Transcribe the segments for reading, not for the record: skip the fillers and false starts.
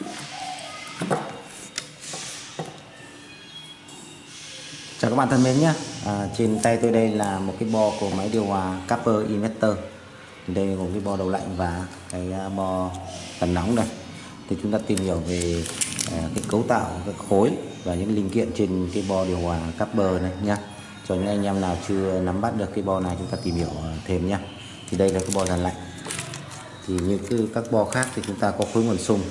Chào các bạn thân mến nhé. Trên tay tôi đây là một cái bo của máy điều hòa Capper Inverter. Đây gồm cái bo đầu lạnh và cái bo tần nóng này. Thì chúng ta tìm hiểu về cái cấu tạo, cái khối và những linh kiện trên cái bo điều hòa Capper này nhé. Cho những anh em nào chưa nắm bắt được cái bo này, chúng ta tìm hiểu thêm nhé. Thì đây là cái bo dàn lạnh. Thì như các bo khác thì chúng ta có khối nguồn xung,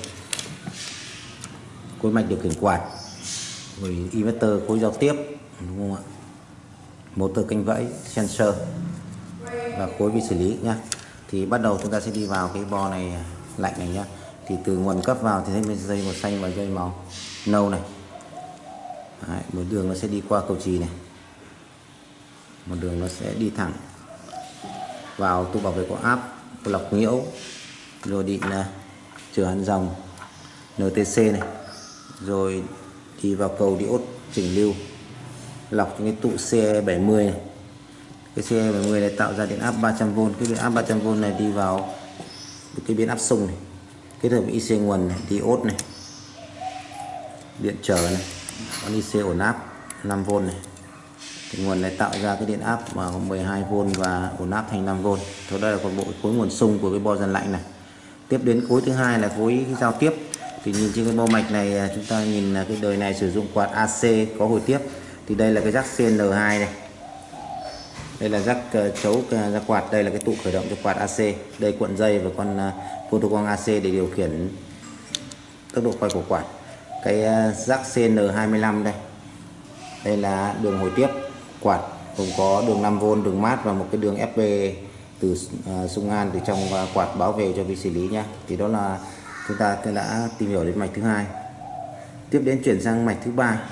khối mạch điều khiển quạt, rồi inverter, khối giao tiếp, đúng không ạ, motor kênh vẫy, sensor và khối vi xử lý nhá. Thì bắt đầu chúng ta sẽ đi vào cái bo này lạnh này nhá. Thì từ nguồn cấp vào thì thấy dây màu xanh và dây màu nâu này. Đấy, một đường nó sẽ đi qua cầu chì này, một đường nó sẽ đi thẳng vào tu bảo vệ của áp, lọc nhiễu, rồi điện chở hàn dòng NTC này, rồi đi vào cầu diode chỉnh lưu, lọc những cái tụ CE70 này. Cái CE70 này tạo ra điện áp 300V. Cái điện áp 300V này đi vào cái biến áp xung này, kết hợp với IC nguồn này, diode này, điện trở này, con IC ổn áp 5V này. Cái nguồn này tạo ra cái điện áp mà 12V và ổn áp thành 5V. Thôi đây là một bộ khối nguồn xung của cái bo dàn lạnh này. Tiếp đến khối thứ hai là khối giao tiếp. Thì nhìn trên cái bo mạch này, chúng ta nhìn là cái đời này sử dụng quạt AC có hồi tiếp. Thì đây là cái jack CN2 này. Đây là jack chấu ra quạt, đây là cái tụ khởi động cho quạt AC. Đây cuộn dây và con photoquang AC để điều khiển tốc độ quay của quạt. Cái jack CN25 đây. Đây là đường hồi tiếp quạt, gồm có đường 5V, đường mát và một cái đường FP từ xung an từ trong quạt báo về cho vi xử lý nhá. Thì đó là chúng ta đã tìm hiểu đến mạch thứ hai. Tiếp đến chuyển sang mạch thứ ba.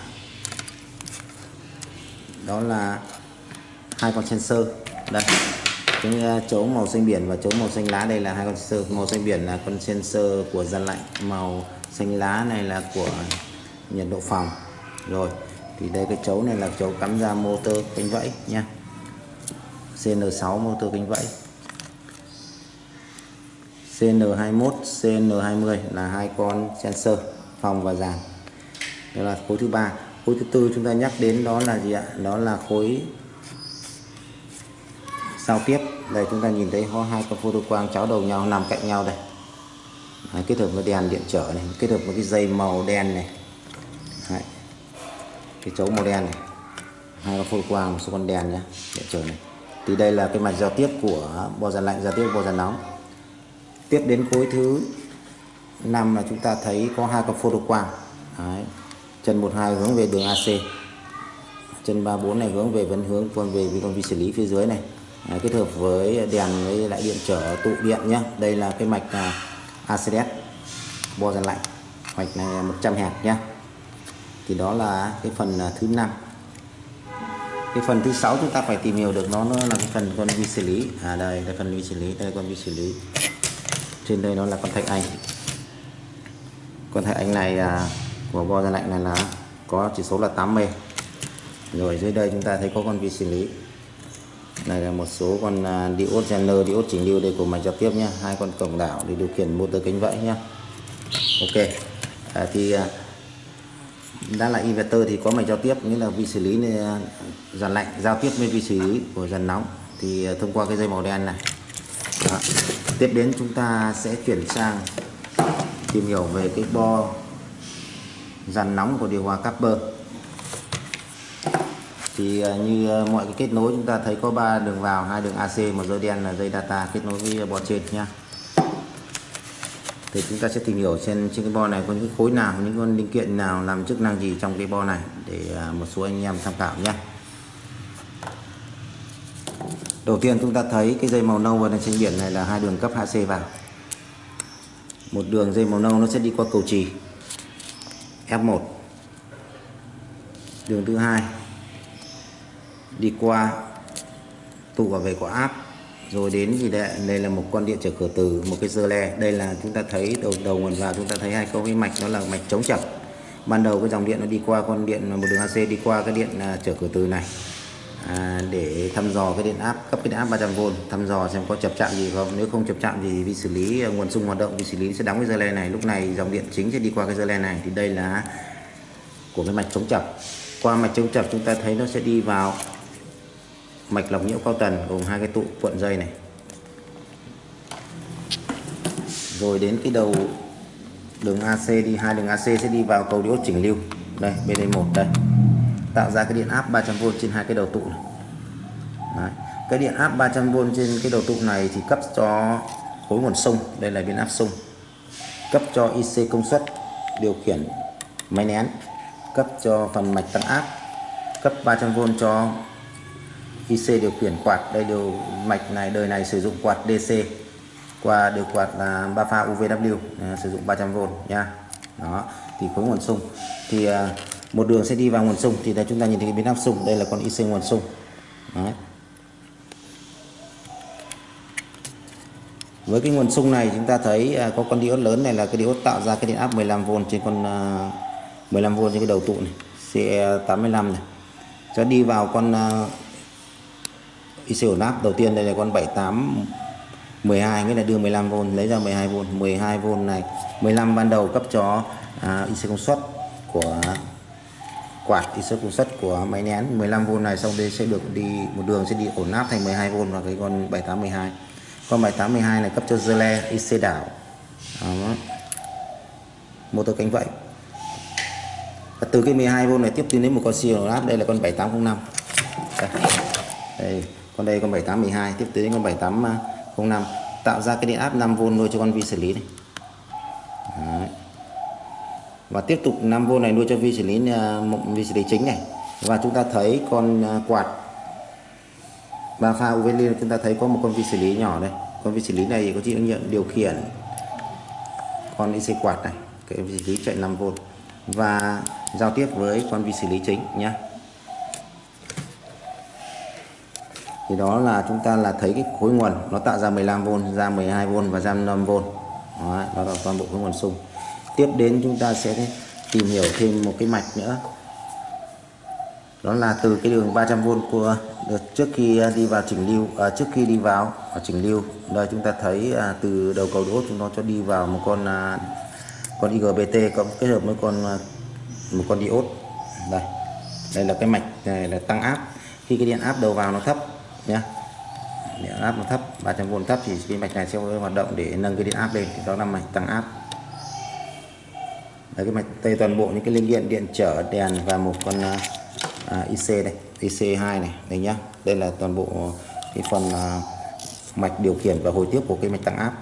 Đó là hai con sensor. Đây, cái chấu màu xanh biển và chấu màu xanh lá, đây là hai con sensor. Màu xanh biển là con sensor của dàn lạnh, màu xanh lá này là của nhiệt độ phòng. Rồi, thì đây cái chấu này là chấu cắm ra motor kênh vẫy nha. CN6 motor kênh vẫy. CN21, CN20 là hai con sensor phòng và dàn. Đó là khối thứ ba. Khối thứ tư chúng ta nhắc đến đó là gì ạ? Đó là khối giao tiếp. Đây chúng ta nhìn thấy có hai con photoquang cháo đầu nhau nằm cạnh nhau đây. Đấy, kết hợp với đèn điện trở này, kết hợp với cái dây màu đen này. Đấy, cái chấu màu đen này, hai con photoquang, một số con đèn nhé, điện trở này. Thì đây là cái mạch giao tiếp của bo dàn lạnh, giao tiếp bo dàn nóng. Tiếp đến khối thứ 5 là chúng ta thấy có hai con photoquang. Đấy, chân 12 hướng về đường AC, chân 34 này hướng về vẫn hướng con về với con vi xử lý phía dưới này. Đấy, kết hợp với đèn với lại điện trở tụ điện nhé. Đây là cái mạch ACDS bo dàn lạnh, mạch này 100Hz nhé. Thì đó là cái phần thứ 5. Cái phần thứ 6 chúng ta phải tìm hiểu được nó là cái phần con vi xử lý. Đây là phần vi xử lý, đây là con vi xử lý. Trên đây nó là con thạch anh. Con thạch anh này của bo dàn lạnh này là có chỉ số là 8M. Rồi dưới đây chúng ta thấy có con vi xử lý. Này là một số con diode Zener, diode chỉnh lưu đây của mạch giao tiếp nhé. Hai con cổng đảo để điều khiển motor kênh vẫy nhé. Ok. Thì đã là inverter thì có mạch giao tiếp, nghĩa là vi xử lý dàn lạnh giao tiếp với vi xử lý của dàn nóng, thì thông qua cái dây màu đen này. Đó. Tiếp đến chúng ta sẽ chuyển sang tìm hiểu về cái bo dàn nóng của điều hòa Capper. Thì như mọi cái kết nối chúng ta thấy có 3 đường vào, 2 đường AC, một dây đen là dây data kết nối với bo trên nhá. Thì chúng ta sẽ tìm hiểu trên cái bo này có những khối nào, những con linh kiện nào làm chức năng gì trong cái bo này để một số anh em tham khảo nhé. Đầu tiên chúng ta thấy cái dây màu nâu và đèn xanh biển này là hai đường cấp AC vào. Một đường dây màu nâu nó sẽ đi qua cầu chì F1. Đường thứ hai đi qua tụ bảo vệ của áp, rồi đến gì đây là một con điện trở cửa từ, một cái dơ le. Đây là chúng ta thấy đầu nguồn vào, chúng ta thấy hai cái mạch, đó là mạch chống chập. Ban đầu cái dòng điện nó đi qua con điện, một đường AC đi qua cái điện trở cửa từ này. để thăm dò cái điện áp, cấp cái điện áp 300V, thăm dò xem có chập chạm gì không. Nếu không chập chạm thì vi xử lý nguồn xung hoạt động, vi xử lý sẽ đóng cái dơ le này. Lúc này dòng điện chính sẽ đi qua cái dơ le này. Thì đây là của cái mạch chống chập. Qua mạch chống chập chúng ta thấy nó sẽ đi vào mạch lọc nhiễu cao tần gồm hai cái tụ cuộn dây này, rồi đến cái đầu đường AC đi, hai đường AC sẽ đi vào cầu diode chỉnh lưu đây, BD1 đây, tạo ra cái điện áp 300V trên hai cái đầu tụ này. Đấy. Cái điện áp 300V trên cái đầu tụ này thì cấp cho khối nguồn xung, đây là biến áp xung, cấp cho IC công suất điều khiển máy nén, cấp cho phần mạch tăng áp, cấp 300V cho IC điều khiển quạt. Đây điều mạch này đời này sử dụng quạt DC, qua điều quạt là 3 pha UVW, sử dụng 300V nha. Đó, thì khối nguồn xung thì một đường sẽ đi vào nguồn xung, thì đây chúng ta nhìn thấy cái biến áp xung, đây là con IC nguồn xung. Đấy. Với cái nguồn xung này chúng ta thấy có con diode lớn này là cái diode tạo ra cái điện áp 15V trên con 15V trên cái đầu tụ này, CE85 này. Cho đi vào con IC ổn áp đầu tiên, đây là con 7812, nghĩa là đưa 15V lấy ra 12V. 12V này 15 ban đầu cấp cho IC công suất của quạt, IC công suất của máy nén. 15V này xong đây sẽ được đi một đường sẽ đi ổn áp thành 12V và cái con 7812. Con 7812 này cấp cho dơ le IC đảo, motor cánh vẫy. Và từ cái 12V này tiếp tiến đến một con siêu ổn áp, đây là con 7805. Đây, con đây con 7812 tiếp tới đến con 7805, tạo ra cái điện áp 5V nuôi cho con vi xử lý này. Đấy. Và tiếp tục 5V này nuôi cho vi xử lý chính này. Và chúng ta thấy con quạt 3 pha UV, chúng ta thấy có một con vi xử lý nhỏ đây. Con vi xử lý này có chịu trách nhiệm điều khiển con IC quạt này, cái vi xử lý chạy 5V và giao tiếp với con vi xử lý chính nhé. Thì đó là chúng ta là thấy cái khối nguồn nó tạo ra 15V, ra 12V và ra 5V. Đó là toàn bộ cái nguồn xung. Tiếp đến chúng ta sẽ tìm hiểu thêm một cái mạch nữa. Đó là từ cái đường 300V của trước khi đi vào chỉnh lưu, trước khi đi vào chỉnh lưu. Đây chúng ta thấy từ đầu cầu diode chúng nó cho đi vào một con IGBT có kết hợp với một con diode. Đây là cái mạch này là tăng áp. Khi cái điện áp đầu vào nó thấp nhé, điện áp nó thấp, 300V thấp thì cái mạch này sẽ hoạt động để nâng cái điện áp lên, thì đó là mạch tăng áp. Đấy, cái mạch đây toàn bộ những cái linh kiện điện trở đèn và một con IC này, IC2 này, đây nhá. Đây là toàn bộ cái phần mạch điều khiển và hồi tiếp của cái mạch tăng áp.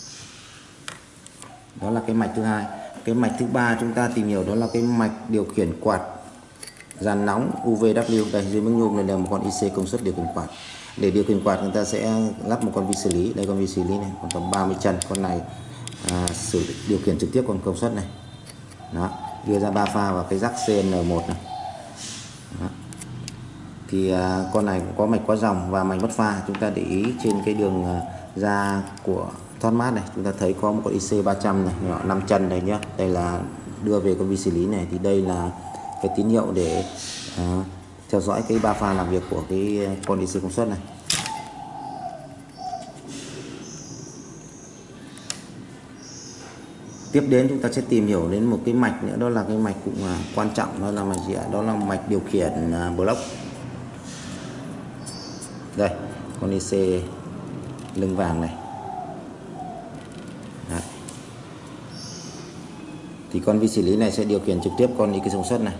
Đó là cái mạch thứ hai. Cái mạch thứ ba chúng ta tìm hiểu đó là cái mạch điều khiển quạt dàn nóng UVW. Đây dưới miếng nhôm này là một con IC công suất điều khiển quạt. Để điều khiển quạt chúng ta sẽ lắp một con vi xử lý. Đây con vi xử lý này còn tầm 30 chân. Con này điều khiển trực tiếp con công suất này. Đó, đưa ra 3 pha vào cái rắc CN1 này. Đó. Thì con này cũng có mạch quá dòng và mạch mất pha. Chúng ta để ý trên cái đường ra của thoát mát này, chúng ta thấy có một con IC 300 này, nhỏ 5 chân này nhá. Đây là đưa về con vi xử lý này, thì đây là cái tín hiệu để theo dõi cái 3 pha làm việc của cái con IC công suất này. Tiếp đến chúng ta sẽ tìm hiểu đến một cái mạch nữa, đó là cái mạch cũng quan trọng, đó là mạch gì ạ? Đó là mạch điều khiển block. Đây, con IC lưng vàng này. Đấy. Thì con vi xử lý này sẽ điều khiển trực tiếp con IC công suất này.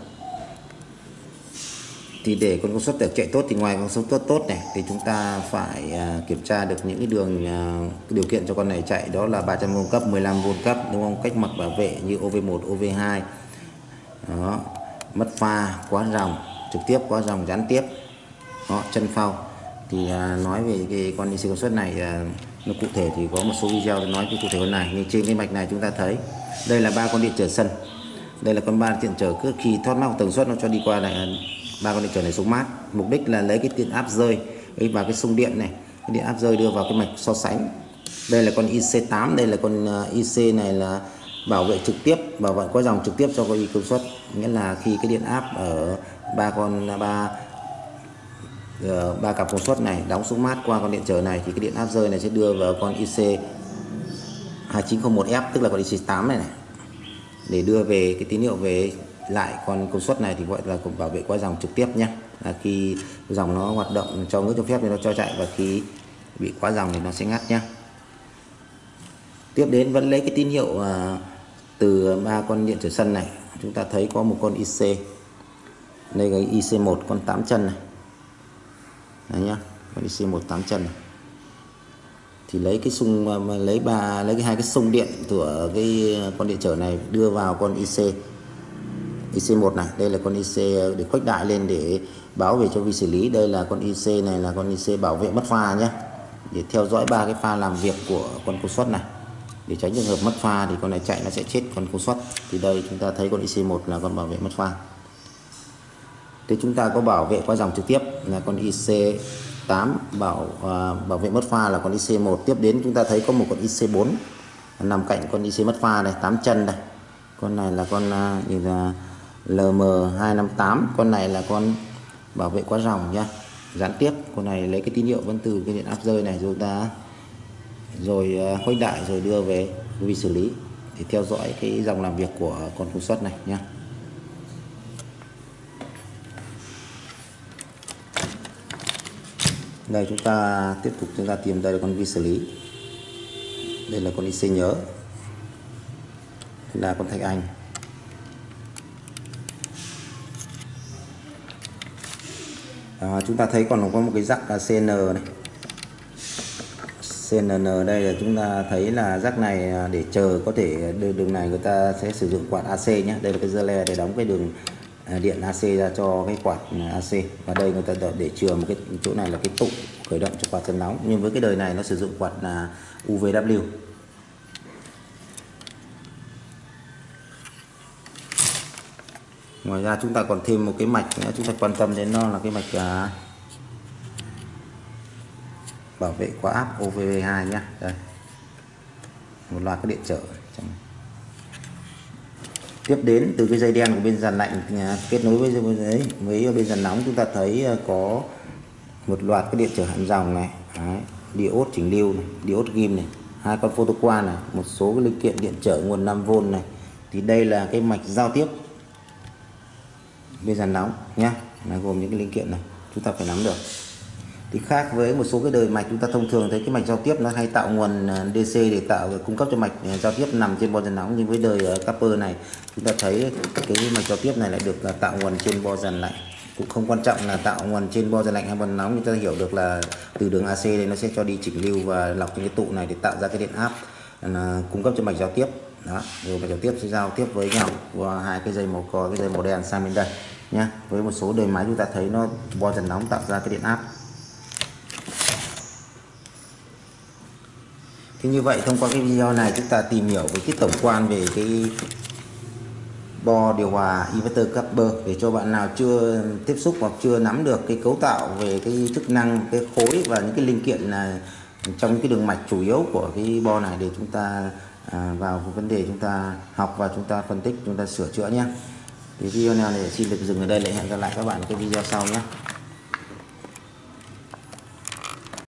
Thì để con công suất được chạy tốt thì ngoài con công suất tốt này thì chúng ta phải kiểm tra được những cái đường điều kiện cho con này chạy, đó là 300V cấp, 15V cấp, đúng không? Cách mặc bảo vệ như OV1, OV2. Đó, mất pha, quá dòng, trực tiếp, quá dòng, gián tiếp. Đó, chân phao. Thì nói về cái con IC công suất này nó cụ thể thì có một số video để nói cái cụ thể con này. Nhưng trên cái mạch này chúng ta thấy đây là 3 con điện trở sân. Đây là con 3 điện trở, cứ khi thoát mát tần suất nó cho đi qua này 3 con điện trở này xuống mát. Mục đích là lấy cái điện áp rơi vào cái xung điện này, cái điện áp rơi đưa vào cái mạch so sánh. Đây là con IC8, đây là con IC này là bảo vệ trực tiếp, bảo vệ quá dòng trực tiếp cho con IC công suất. Nghĩa là khi cái điện áp ở ba ba cặp công suất này đóng xuống mát qua con điện trở này thì cái điện áp rơi này sẽ đưa vào con IC 2901F, tức là con IC8 này, để đưa về cái tín hiệu về lại con công suất này thì gọi là cục bảo vệ qua dòng trực tiếp nhé. Là khi dòng nó hoạt động cho ngưỡng cho phép thì nó cho chạy, và khi bị quá dòng thì nó sẽ ngắt nhé. Tiếp đến vẫn lấy cái tín hiệu từ ba con điện trở sân này, chúng ta thấy có một con IC, đây là IC1 con 8 chân này. Đấy nhá, con IC1 8 chân này. Thì lấy cái xung lấy cái hai cái xung điện của cái con điện trở này đưa vào con IC1 này. Đây là con IC để khuếch đại lên để báo về cho vi xử lý. Đây là con IC này là con IC bảo vệ mất pha nhé, để theo dõi ba cái pha làm việc của con công suất này, để tránh trường hợp mất pha thì con này chạy nó sẽ chết con công suất. Thì đây chúng ta thấy con IC1 là con bảo vệ mất pha. Thế chúng ta có bảo vệ qua dòng trực tiếp là con IC8, bảo vệ mất pha là con IC1. Tiếp đến chúng ta thấy có một con IC4 nằm cạnh con IC mất pha này, 8 chân này. Con này là con là LM258, con này là con bảo vệ qua dòng nhá, gián tiếp. Con này lấy cái tín hiệu vẫn từ cái điện áp rơi này rồi khuếch đại rồi đưa về vi xử lý để theo dõi cái dòng làm việc của con công suất này nhá. Đây chúng ta tiếp tục chúng ta tìm, đây là con vi xử lý, đây là con IC nhớ, đây là con thạch anh. Chúng ta thấy còn có một cái rắc CN này, CNN đây là chúng ta thấy là rắc này để chờ, có thể đường này người ta sẽ sử dụng quạt AC nhé. Đây là cái dơ le để đóng cái đường điện AC ra cho cái quạt AC, và đây người ta để chừa một cái chỗ này là cái tụ khởi động cho quạt chân nóng, nhưng với cái đời này nó sử dụng quạt UVW. Ngoài ra chúng ta còn thêm một cái mạch nữa chúng ta quan tâm đến, nó là cái mạch bảo vệ qua áp OVV2 nhé. Đây, một loạt các điện trở. Tiếp đến từ cái dây đen của bên dàn lạnh kết nối với bên dàn nóng, chúng ta thấy có một loạt cái điện trở hạn dòng này. Đấy, diode chỉnh lưu này, diode ghim này, hai con photoquang này, một số cái linh kiện điện trở nguồn 5V này. Thì đây là cái mạch giao tiếp bên dàn nóng nhé, là gồm những cái linh kiện này chúng ta phải nắm được. Thì khác với một số cái đời mạch chúng ta thông thường thấy cái mạch giao tiếp nó hay tạo nguồn DC để cung cấp cho mạch giao tiếp nằm trên bo dàn nóng, nhưng với đời Copper này chúng ta thấy cái mạch giao tiếp này lại được tạo nguồn trên bo dàn lạnh. Cũng không quan trọng là tạo nguồn trên bo dàn lạnh hay bo dàn nóng, chúng ta hiểu được là từ đường AC đây nó sẽ cho đi chỉnh lưu và lọc những cái tụ này để tạo ra cái điện áp cung cấp cho mạch giao tiếp. Đó, rồi mạch giao tiếp sẽ giao tiếp với nhau qua hai cái dây màu cò, cái dây màu đen sang bên đây nhá. Với một số đời máy chúng ta thấy nó bo dàn nóng tạo ra cái điện áp. Thì như vậy thông qua cái video này chúng ta tìm hiểu với cái tổng quan về cái bo điều hòa inverter Copper, để cho bạn nào chưa tiếp xúc hoặc chưa nắm được cái cấu tạo về cái chức năng, cái khối và những cái linh kiện là trong cái đường mạch chủ yếu của cái bo này, để chúng ta vào vấn đề chúng ta học và chúng ta phân tích, chúng ta sửa chữa nhé. Thì video này xin được dừng ở đây, lại hẹn gặp lại các bạn cái video sau nhé.